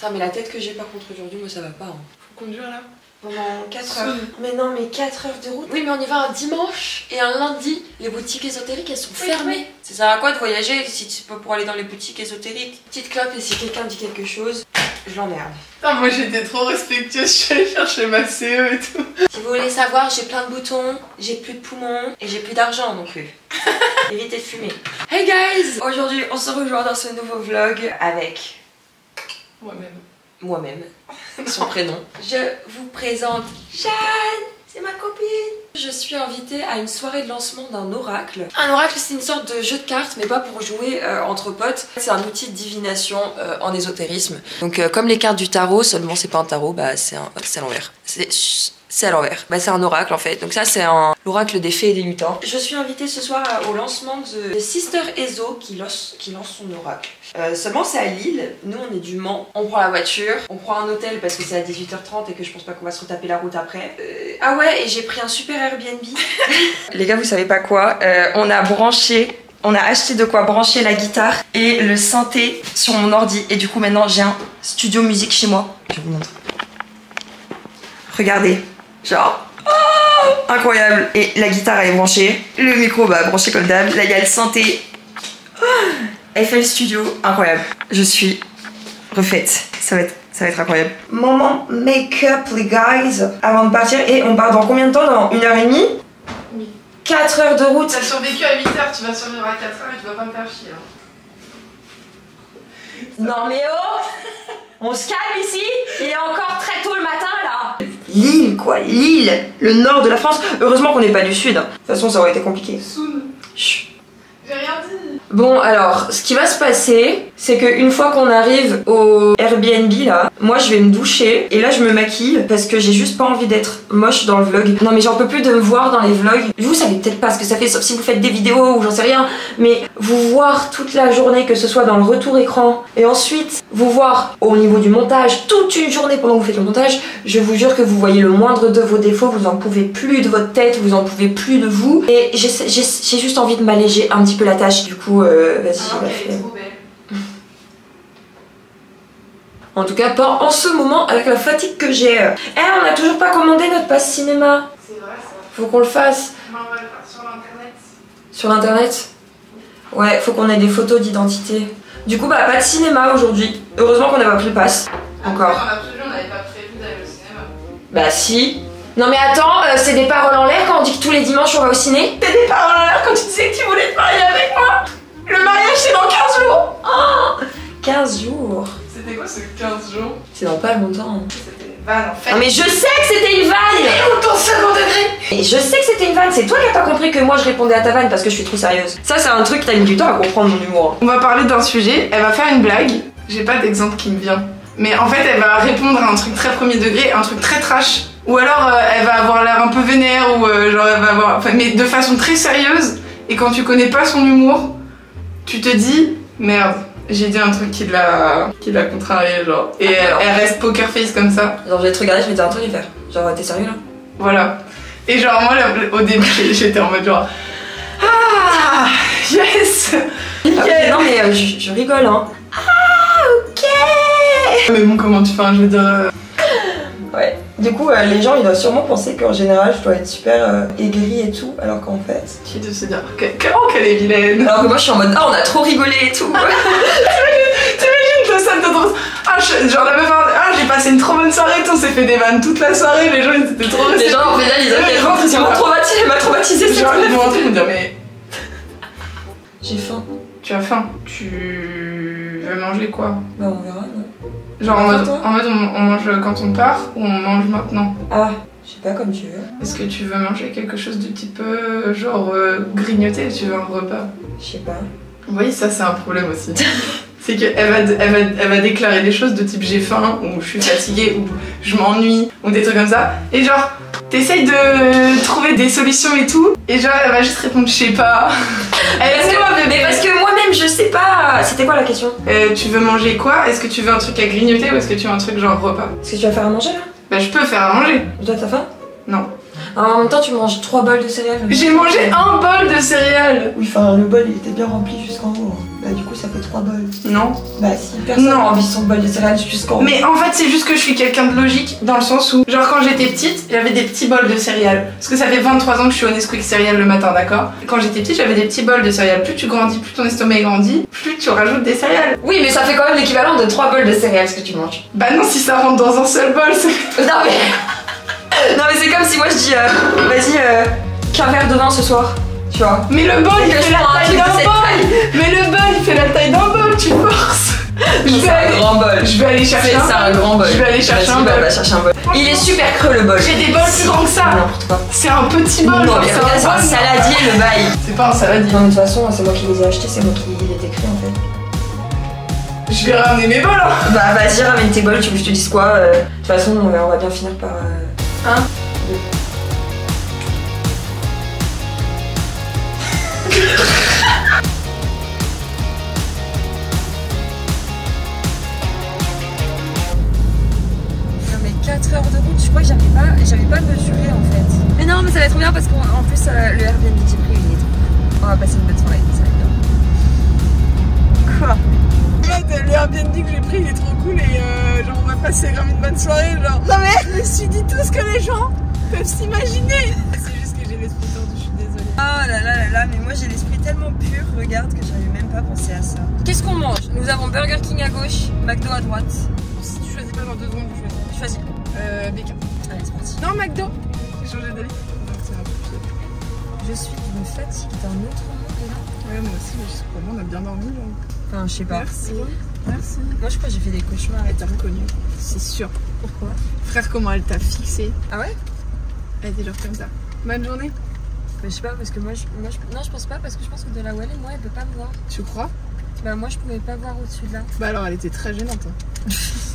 Putain, mais la tête que j'ai par contre aujourd'hui, moi ça va pas. Hein. Faut conduire là. Pendant 4 heures. Mais non, mais 4 heures de route. Oui, mais on y va un dimanche et un lundi. Les boutiques ésotériques, elles sont fermées. Oui. Ça sert à quoi de voyager si tu peux pour aller dans les boutiques ésotériques? Petite clope, et si quelqu'un dit quelque chose, je l'emmerde. Putain, moi j'étais trop respectueuse, je suis allée chercher ma CE et tout. Si vous voulez savoir, j'ai plein de boutons, j'ai plus de poumons et j'ai plus d'argent non plus. Évitez de fumer. Hey guys! Aujourd'hui, on se rejoint dans ce nouveau vlog avec... Moi-même, son prénom. Je vous présente Jeanne, c'est ma copine. Je suis invitée à une soirée de lancement d'un oracle. Un oracle, c'est une sorte de jeu de cartes, mais pas pour jouer entre potes. C'est un outil de divination en ésotérisme. Donc comme les cartes du tarot, seulement c'est pas un tarot, bah c'est à l'envers. C'est à l'envers. Bah c'est un oracle en fait. Donc ça c'est l'oracle des fées et des lutins. Je suis invitée ce soir au lancement de Sister Ezo qui lance son oracle. Seulement c'est à Lille, nous on est du Mans. On prend la voiture, on prend un hôtel parce que c'est à 18h30 et que je pense pas qu'on va se retaper la route après. Ah ouais, et j'ai pris un super Airbnb. Les gars, vous savez pas quoi, on a acheté de quoi brancher la guitare et le synthé sur mon ordi. Et du coup maintenant j'ai un studio musique chez moi. Je vous montre. Regardez, genre... Oh, incroyable. Et la guitare elle est branchée, le micro bah branché comme d'hab, là il y a le synthé. Oh, FL Studio, incroyable. Je suis refaite, ça va être incroyable. Moment make-up les guys, avant de partir. Et on part dans combien de temps? Dans 1h30? Oui. 4 heures de route. T'as survécu à 8 heures, tu vas survivre à 4 heures et tu vas pas me faire chier. Hein. Non mais oh, on se calme ici. Il est encore très tôt le matin là. Lille quoi, Lille, le nord de la France. Heureusement qu'on n'est pas du sud. De toute façon ça aurait été compliqué. Soun. Chut. J'ai rien dit. Bon alors, ce qui va se passer, c'est qu'une fois qu'on arrive au Airbnb là, moi je vais me doucher et là je me maquille parce que j'ai juste pas envie d'être moche dans le vlog. Non mais j'en peux plus de me voir dans les vlogs. Vous savez peut-être pas ce que ça fait, sauf si vous faites des vidéos ou j'en sais rien, mais vous voir toute la journée, que ce soit dans le retour écran et ensuite vous voir au niveau du montage toute une journée pendant que vous faites le montage, je vous jure que vous voyez le moindre de vos défauts, vous en pouvez plus de votre tête, vous en pouvez plus de vous et j'ai juste envie de m'alléger un petit peu la tâche. Du coup vas-y, elle est trop belle. En tout cas, pas en ce moment avec la fatigue que j'ai. On a toujours pas commandé notre passe cinéma. C'est vrai ça. Faut qu'on le fasse. Non, on va le faire sur l'internet. Sur l'internet? Ouais, faut qu'on ait des photos d'identité. Du coup, bah pas de cinéma aujourd'hui. Heureusement qu'on n'a pas pris le pass. Encore. Dans l'absolu, on n'avait pas prévu d'aller au cinéma. Bah si. Non mais attends, c'est des paroles en l'air quand on dit que tous les dimanches on va au ciné? C'est des paroles en l'air quand tu disais que tu voulais te marier avec moi. Le mariage c'est dans 15 jours. Oh, 15 jours. C'était quoi ce 15 jours? C'est dans pas longtemps. C'était une vanne en fait. Non mais je sais que c'était une vanne. Mais où ton second degré? Et je sais que c'était une vanne, c'est toi qui as pas compris que moi je répondais à ta vanne parce que je suis trop sérieuse. Ça c'est un truc que t'as mis du temps à comprendre mon humour. On va parler d'un sujet, elle va faire une blague. J'ai pas d'exemple qui me vient. Mais en fait elle va répondre à un truc très premier degré, un truc très trash. Ou alors elle va avoir l'air un peu vénère ou genre elle va avoir... Enfin, mais de façon très sérieuse. Et quand tu connais pas son humour, tu te dis merde, j'ai dit un truc qui l'a contrarié genre. Et elle reste poker face comme ça. Genre je vais te regarder, je vais te dire un truc et faire. Genre t'es sérieux là? Voilà. Et genre moi au début j'étais en mode genre ah yes. Okay. Non mais je rigole hein. Ah ok. Mais bon comment tu fais je veux dire... Ouais. Du coup les gens ils doivent sûrement penser qu'en général je dois être super aigrie et tout, alors qu'en fait... Qui de se dire qu'elle est vilaine. Alors que moi je suis en mode ah on a trop rigolé et tout. T'imagines toi ça te drôle. Genre la meuf j'ai passé une trop bonne soirée, on s'est fait des vannes toute la soirée, les gens ils étaient trop restés. Les gens en fait ils elle m'a traumatisé cette genre ils vont entrer me dire mais... J'ai faim. Tu as faim? Tu veux manger quoi? Bah on verra non. Genre en mode on mange quand on part ou on mange maintenant? Ah, je sais pas comme tu veux. Est-ce que tu veux manger quelque chose de type genre grignoter ou tu veux un repas? Je sais pas. Oui ça c'est un problème aussi. C'est qu'elle va déclarer des choses de type j'ai faim ou je suis fatiguée ou je m'ennuie ou des trucs comme ça. Et genre t'essayes de trouver des solutions et tout et genre elle va juste répondre je sais pas. Mais parce que moi-même je sais pas. C'était quoi la question? Tu veux manger quoi? Est-ce que tu veux un truc à grignoter ou est-ce que tu veux un truc genre repas? Est-ce que tu vas faire à manger là? Bah je peux faire à manger. Toi t'as faim? Non. En même temps, tu manges 3 bols de céréales. J'ai mangé un bol de céréales. Oui, enfin, le bol il était bien rempli jusqu'en haut. Bah, du coup, ça fait 3 bols. Non. Bah, si personne a rempli son bol de céréales jusqu'en haut. Mais en fait, c'est juste que je suis quelqu'un de logique dans le sens où, genre, quand j'étais petite, j'avais des petits bols de céréales. Parce que ça fait 23 ans que je suis au Nesquik céréales le matin, d'accord? Quand j'étais petite, j'avais des petits bols de céréales. Plus tu grandis, plus ton estomac grandit, plus tu rajoutes des céréales. Oui, mais ça fait quand même l'équivalent de 3 bols de céréales ce que tu manges. Bah non, si ça rentre dans un seul bol, c'est... Non, mais. Non, mais c'est comme si moi je dis, vas-y, qu'un verre de vin ce soir. Tu vois. Mais le bol, il fait la taille d'un bol. Mais le bol, il fait la taille d'un bol, tu forces. C'est un grand bol. Je vais aller chercher un grand bol. Je vais aller chercher un bol. Va chercher un bol. Il est super creux le bol. J'ai des bols plus grands que ça. N'importe quoi. C'est un petit bol. Non, mais regarde, c'est un saladier le bail. C'est pas un saladier. Non, mais de toute façon, c'est moi qui les ai achetés, c'est moi qui les ai écrits en fait. Je vais ramener mes bols. Hein. Bah, vas-y, ramène tes bols, tu veux que je te dise quoi? De toute façon, on va bien finir par. 1, 2. Non mais 4 heures de route, je crois que j'avais pas mesuré en fait. Mais non mais ça va être trop bien parce qu'en plus le Airbnb que j'ai pris il est trop. On va passer une bonne soirée, ça va être bien. Quoi? Le Airbnb que j'ai pris il est trop cool et genre on va passer vraiment une bonne soirée genre. Non mais je me suis dit tout ce que les gens peuvent s'imaginer. C'est juste que j'ai l'esprit tordu, je suis désolée. Oh là là là là, mais moi j'ai l'esprit tellement pur, regarde que j'avais même pas pensé à ça. Qu'est-ce qu'on mange? Nous avons Burger King à gauche, McDo à droite. Si tu choisis pas dans 2 secondes, tu Choisis. BK. Allez c'est parti. Non McDo. J'ai changé d'avis. Je suis d'une fatigue d'un autre monde là. Ouais moi aussi, mais je sais pas, on a bien dormi là. Enfin je sais pas. Merci. Merci. Moi je crois que j'ai fait des cauchemars. Elle t'a reconnu, c'est sûr. Pourquoi? Frère, comment elle t'a fixé? Ah ouais? Elle était genre comme ça. Bonne journée. Mais je sais pas parce que moi non je pense pas parce que je pense que de là où elle est moi elle peut pas me voir. Tu crois? Bah moi je pouvais pas voir au-dessus de là. Bah alors elle était très gênante. Hein.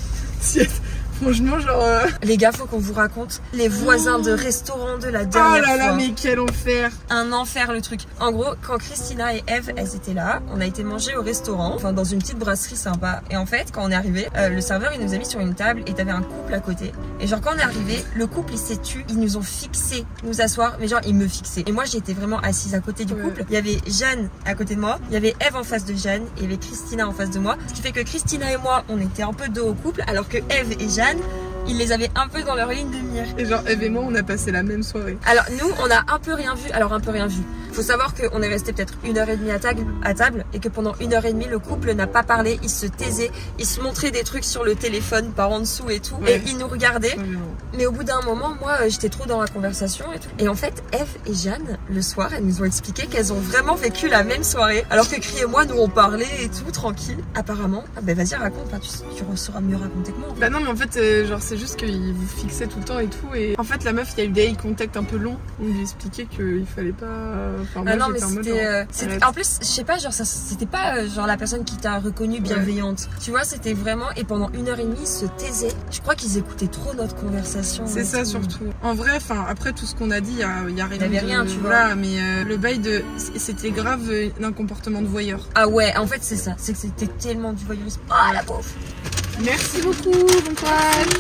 Franchement genre... Les gars faut qu'on vous raconte les voisins de restaurant de la dernière fois. Oh là là mais quel enfer. Un enfer le truc. En gros quand Christina et Eve elles étaient là, on a été manger au restaurant, enfin dans une petite brasserie sympa. Et en fait quand on est arrivé, le serveur il nous a mis sur une table et t'avais un couple à côté. Et genre quand on est arrivé, le couple il s'est tu, ils nous ont fixé nous asseoir, mais genre ils me fixaient. Et moi j'étais vraiment assise à côté du couple. Il y avait Jeanne à côté de moi, il y avait Eve en face de Jeanne et il y avait Christina en face de moi. Ce qui fait que Christina et moi on était un peu dos au couple alors que Eve et Jeanne ils les avaient un peu dans leur ligne de mire. Et genre Eve et moi on a passé la même soirée. Alors nous on a un peu rien vu. Alors un peu rien vu. Faut savoir qu'on est resté peut-être 1h30 à table et que pendant 1h30 le couple n'a pas parlé, ils se taisaient, ils se montraient des trucs sur le téléphone par en dessous et tout. Ouais. Et ils nous regardaient. Ouais, mais au bout d'un moment moi j'étais trop dans la conversation et tout. Et en fait Eve et Jeanne le soir elles nous ont expliqué qu'elles ont vraiment vécu la même soirée. Alors que Cri et moi nous on parlait et tout tranquille. Apparemment. Ah bah vas-y raconte, hein, tu sauras mieux raconter que moi. Bah non mais en fait genre c'est juste qu'ils vous fixaient tout le temps et tout. Et en fait la meuf il y a eu des eye contact un peu longs. On lui expliquait qu'il fallait pas... Enfin, moi, ah non mais c'était en plus je sais pas genre ça c'était pas genre la personne qui t'a reconnue bienveillante. Ouais. Tu vois c'était vraiment et pendant 1h30 ils se taisaient. Je crois qu'ils écoutaient trop notre conversation. C'est ça tout. Surtout. En vrai enfin après tout ce qu'on a dit il y a rien. Il y avait rien tu vois. Voilà mais le bail de c'était grave d'un comportement de voyeur. Ah ouais en fait c'est ça. C'est que c'était tellement du voyeurisme. Oh la pauvre. Merci beaucoup, bon courage.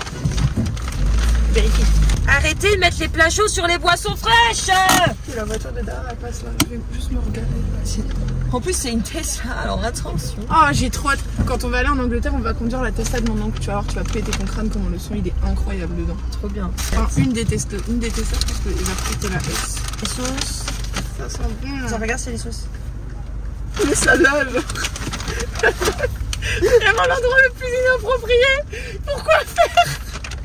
Vérifie. Arrêtez de mettre les plats chauds sur les boissons fraîches. La voiture de derrière elle passe là, je vais juste me regarder. En plus c'est une Tesla, alors attention. Oh j'ai trop hâte. Quand on va aller en Angleterre, on va conduire la Tesla de mon oncle. Tu vas voir, tu vas péter ton crâne comment le son il est incroyable dedans. Trop bien. Enfin, une des Tesla, je pense qu'il va prêter la S. Les sauces. Ça sent bon. Attends, regarde c'est les sauces. Mais ça là genre. Vraiment l'endroit le plus inapproprié. Pourquoi faire?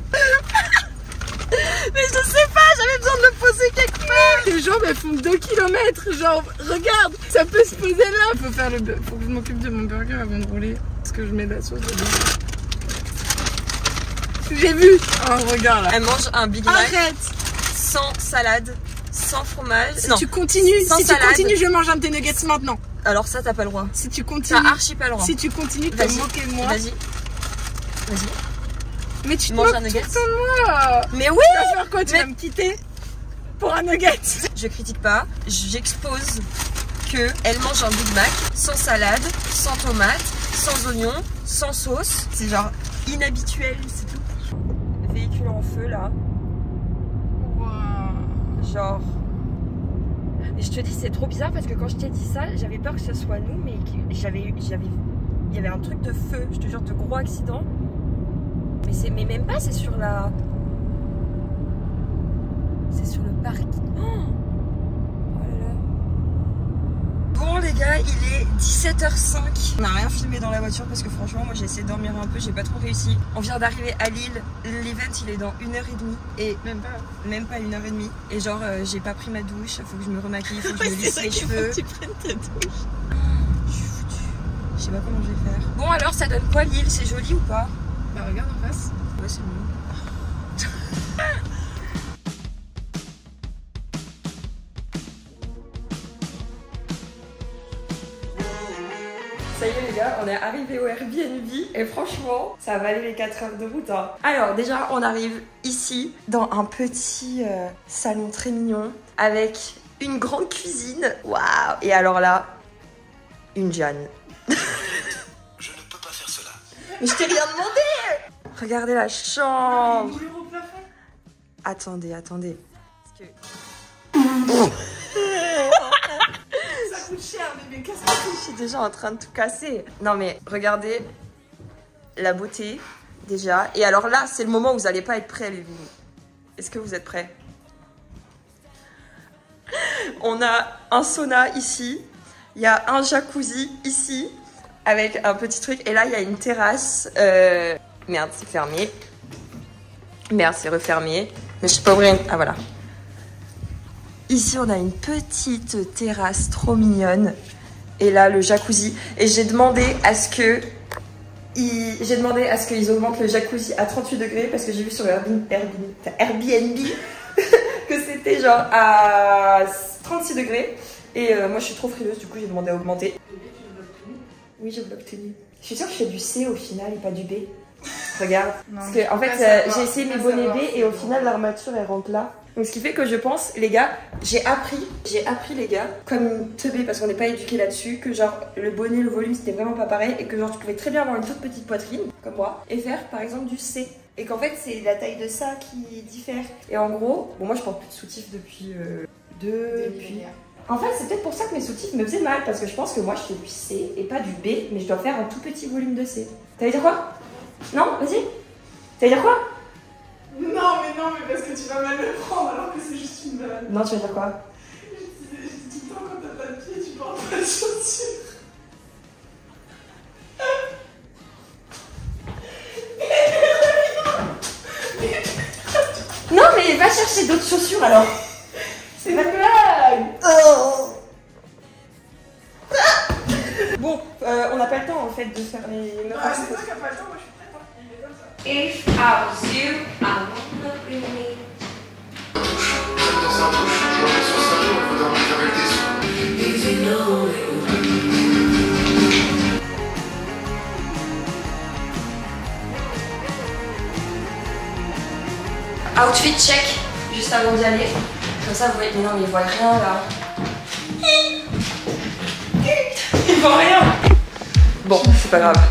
Mais je sais pas, j'avais besoin de le poser quelque part. Les jambes elles font 2 km. Genre regarde, ça peut se poser là. Faut que je m'occupe de mon burger avant de rouler. Parce que je mets de la sauce dedans. J'ai vu. Oh regarde là. Elle mange un Big Mac. Arrête. Sans salade, sans fromage. Si tu continues, je mange un de tes nuggets maintenant. Alors ça t'as pas le droit. Si tu continues. T'as archi pas le droit. Si tu continues de te moquer de moi. Vas-y. Mais tu te moques un nugget. tout de moi. Mais oui. Tu vas faire quoi? Tu vas me quitter pour un nugget? Je critique pas, j'expose que elle mange un Big Mac sans salade, sans tomate, sans oignon, sans sauce. C'est genre inhabituel, c'est tout. Véhicule en feu là. Wow. genre... Et je te dis, c'est trop bizarre parce que quand je t'ai dit ça, j'avais peur que ce soit nous, mais il y avait un truc de feu, je te jure, de gros accident. Mais même pas, c'est sur la... C'est sur le parc. Oh là là. Bon les gars, il est 17h05. On n'a rien filmé dans la voiture parce que franchement, moi j'ai essayé de dormir un peu, j'ai pas trop réussi. On vient d'arriver à Lille, l'event il est dans 1h30 et même pas 1h30. Et genre j'ai pas pris ma douche, faut que je me remaquille, faut que je me lisse les cheveux. Faut que tu prennes ta douche. Je suis foutue. Je sais pas comment je vais faire. Bon alors ça donne quoi Lille? C'est joli ou pas? Bah regarde en face. Ouais c'est mignon. Ça y est les gars, on est arrivé au Airbnb et franchement, ça a valé les 4 heures de route. Hein. Alors déjà, on arrive ici dans un petit salon très mignon avec une grande cuisine. Waouh! Et alors là, une Jeanne. Je ne peux pas faire cela. Mais je t'ai rien demandé! Regardez la chambre. Attendez. Parce que... Ça coûte cher, bébé, qu'est-ce que Je suis déjà en train de tout casser. Non mais regardez la beauté déjà. Et alors là, c'est le moment où vous n'allez pas être prêts les filles. Est-ce que vous êtes prêts? On a un sauna ici. Il y a un jacuzzi ici avec un petit truc. Et là, il y a une terrasse. Merde, c'est fermé. Merde, c'est refermé. Mais je sais pas ouvrir. Ah voilà. Ici, on a une petite terrasse trop mignonne. Et là, le jacuzzi. Et j'ai demandé à ce que... J'ai demandé à ce qu'ils augmentent le jacuzzi à 38 degrés parce que j'ai vu sur Airbnb que c'était genre à 36 degrés. Et moi, je suis trop frileuse, du coup, j'ai demandé à augmenter. Oui, j'ai l'obtenu. Je suis sûre que je fais du C au final et pas du B. Regarde. Non, parce que, en fait, j'ai essayé mes bonnets B et au final, l'armature, elle rentre là. Donc ce qui fait que je pense, les gars, j'ai appris les gars, comme une teubée parce qu'on n'est pas éduqué là-dessus, que genre le bonnet, le volume c'était vraiment pas pareil et que genre tu pouvais très bien avoir une toute petite poitrine, comme moi, et faire par exemple du C. Et qu'en fait c'est la taille de ça qui diffère. Et en gros, bon moi je porte plus de soutif depuis... En fait c'est peut-être pour ça que mes soutifs me faisaient mal, parce que je pense que moi je fais du C et pas du B, mais je dois faire un tout petit volume de C. T'allais dire quoi? Non, vas-y. T'allais dire quoi? Non, mais parce que tu vas mal le prendre alors que c'est juste une vanne. Non, tu vas dire quoi? Je dis tout le temps quand t'as pas de pied, tu portes pas de chaussures. Non, mais va chercher d'autres chaussures alors. C'est la blague. Oh. Bon, on n'a pas le temps en fait de faire les... Ah, c'est toi qui n'as pas le temps, moi je suis prête à il est comme ça. If I was you, I wanna be me. Outfit check, juste avant d'y aller. Comme ça vous voyez, mais non mais ils voient rien là. Ils voient rien. Bon, c'est pas grave.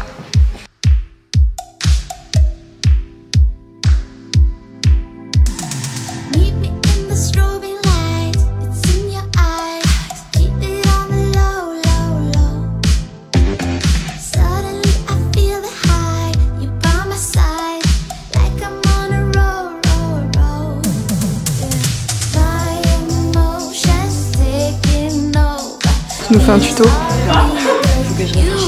Tu nous fais un tuto? Faut que je réfléchisse.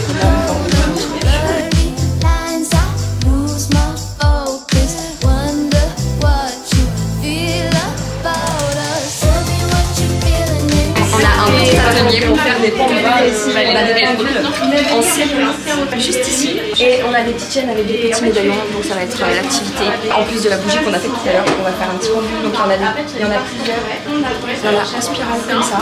On a un petit atelier pour faire des pendules ici. On a des pendules en cire juste ici. Et on a des petites chaînes avec des petits médaillons. Donc ça va être l'activité. En plus de la bougie qu'on a fait tout à l'heure, on va faire un petit pendule. Donc il y en a plusieurs. Il y en a en spirale comme ça.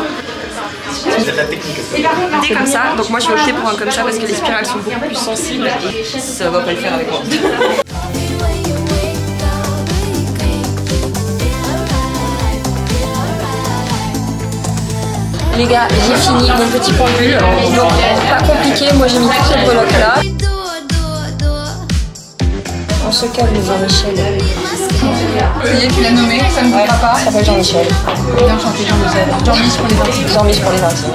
C'est comme ça, donc moi je vais opter pour un comme ça parce que les spirales sont beaucoup plus sensibles et ça va pas le faire avec moi. Les gars, j'ai fini mon petit pendule, donc pas compliqué, moi j'ai mis toutes les breloques là. On se calme Jean-Michel. Ça y est, tu l'as nommé, ça ne bougera pas. Ça s'appelle Jean-Michel. Bien chanté, Jean-Michel. Jean-Michel pour les intimes. Jean-Michel pour les intimes.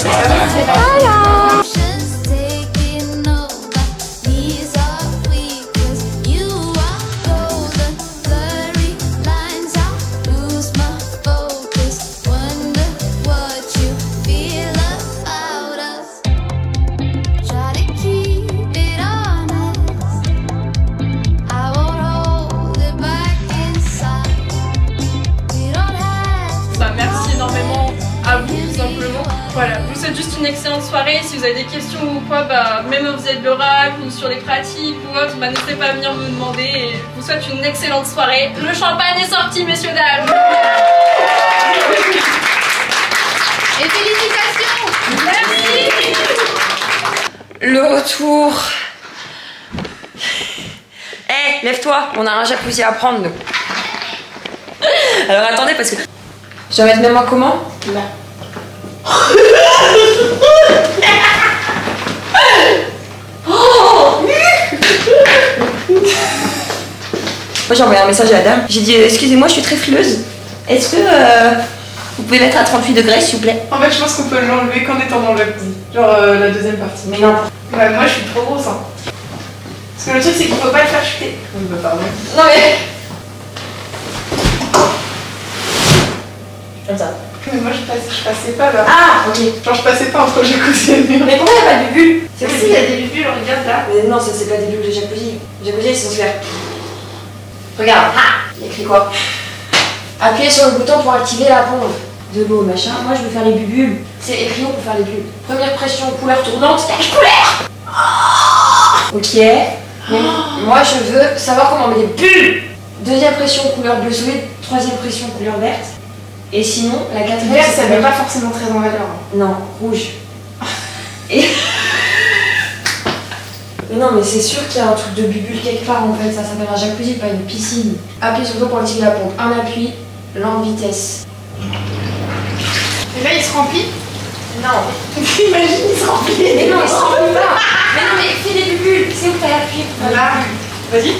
Voilà, je vous souhaite juste une excellente soirée. Si vous avez des questions ou quoi, même au Visée de l'Oracle ou sur les pratiques ou autre, n'hésitez pas à venir me demander. Et je vous souhaite une excellente soirée. Le champagne est sorti, messieurs, dames. Et félicitations. Merci. Le retour. Hé, lève-toi, on a un jacuzzi à prendre, nous. Alors attendez, parce que... Je dois mettre mes mains comment? Là. Moi j'ai envoyé un message à la dame. J'ai dit excusez-moi, je suis très frileuse. Est-ce que vous pouvez mettre à 38 degrés s'il vous plaît? En fait, je pense qu'on peut l'enlever qu'en étant dans le jacuzzi. Genre la deuxième partie. Mais non. Ouais, moi je suis trop grosse. Hein. Parce que le truc c'est qu'il faut pas le faire chuter. Pardon. Non mais. Comme ça. Mais moi je passais pas là. Ah ok. Genre je passais pas entre le jacuzzi et le mur. Mais pourquoi il n'y a pas de bulles? C'est aussi il y a des bulles, regarde là. Mais non, ça c'est pas des bulles de jacuzzi. Le jacuzzi ils sont faire. Regarde, il y a écrit quoi? Appuyez sur le bouton pour activer la pompe. De l'eau, machin. Moi je veux faire les bulles. C'est écrit pour faire les bulles. Première pression, couleur tournante, cache couleur. Ok. Mais moi je veux savoir comment on met des bulles. Deuxième pression, couleur bleu solide. Troisième pression, couleur verte. Et sinon, la quatrième. Vert, ça met pas forcément très en valeur. Non, rouge. Et. Mais non, mais c'est sûr qu'il y a un truc de bubule quelque part en fait. Ça s'appelle un jacuzzi, pas une piscine. Appuyez sur le bouton pour activer la pompe. Un appui, lampe vitesse. Et là il se remplit. Non. Imagine, il se remplit. Mais non, il se remplit pas. Mais non, mais fais des bulles. C'est où t'as appuyé pour faire Là. Vas-y.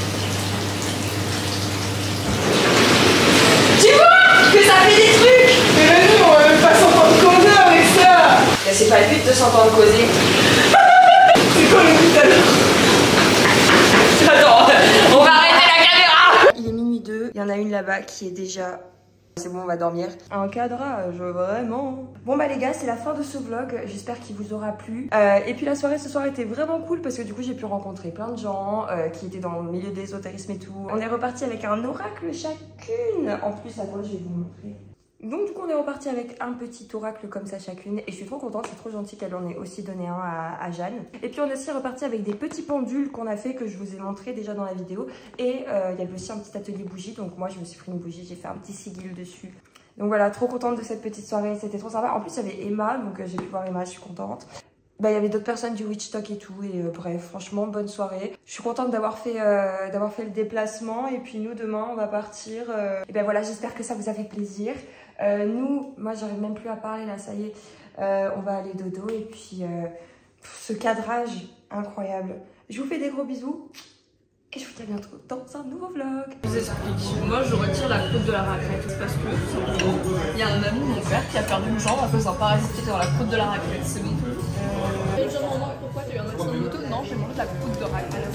Tu vois que ça fait des trucs. Mais là, nous, on va pas s'entendre causer avec ça. Mais c'est pas le but de s'entendre causer. C'est quoi le but alors? Attends, on va arrêter la caméra. Il est minuit 2, il y en a une là-bas qui est déjà... C'est bon, on va dormir. Un cadrage, vraiment. Bon bah les gars, c'est la fin de ce vlog. J'espère qu'il vous aura plu. Et puis la soirée ce soir était vraiment cool parce que du coup j'ai pu rencontrer plein de gens qui étaient dans le milieu de l'ésotérisme et tout. On est reparti avec un oracle chacune. En plus, attendez, je vais vous montrer. Donc du coup on est reparti avec un petit oracle comme ça chacune et je suis trop contente, c'est trop gentil qu'elle en ait aussi donné un à Jeanne. Et puis on est aussi reparti avec des petits pendules qu'on a fait, que je vous ai montré déjà dans la vidéo. Et il y avait aussi un petit atelier bougie, donc moi je me suis pris une bougie, j'ai fait un petit sigil dessus. Donc voilà, trop contente de cette petite soirée, c'était trop sympa. En plus il y avait Emma, donc j'ai pu voir Emma, je suis contente. Bah, il y avait d'autres personnes du Witch Talk et tout, et bref, franchement, bonne soirée. Je suis contente d'avoir fait le déplacement, et puis nous, demain, on va partir. Et ben voilà, j'espère que ça vous a fait plaisir. Nous, moi, j'arrive même plus à parler, là, ça y est, on va aller dodo, et puis ce cadrage incroyable. Je vous fais des gros bisous, et je vous dis à bientôt dans un nouveau vlog. Je vous explique, moi je retire la croûte de la raclette parce que il y a un ami de mon père qui a perdu une jambe à cause d'un parasite qui était dans la croûte de la raclette, c'est bon. Je me demande pourquoi tu as eu un accident de moto? Non, j'ai mangé de la croûte de raclette.